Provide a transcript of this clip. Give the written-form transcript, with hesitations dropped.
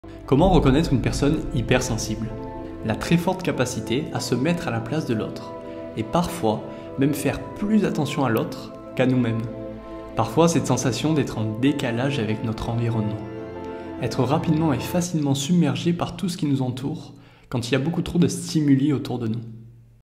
Comment reconnaître une personne hypersensible? La très forte capacité à se mettre à la place de l'autre, et parfois même faire plus attention à l'autre qu'à nous-mêmes. Parfois cette sensation d'être en décalage avec notre environnement. Être rapidement et facilement submergé par tout ce qui nous entoure quand il y a beaucoup trop de stimuli autour de nous.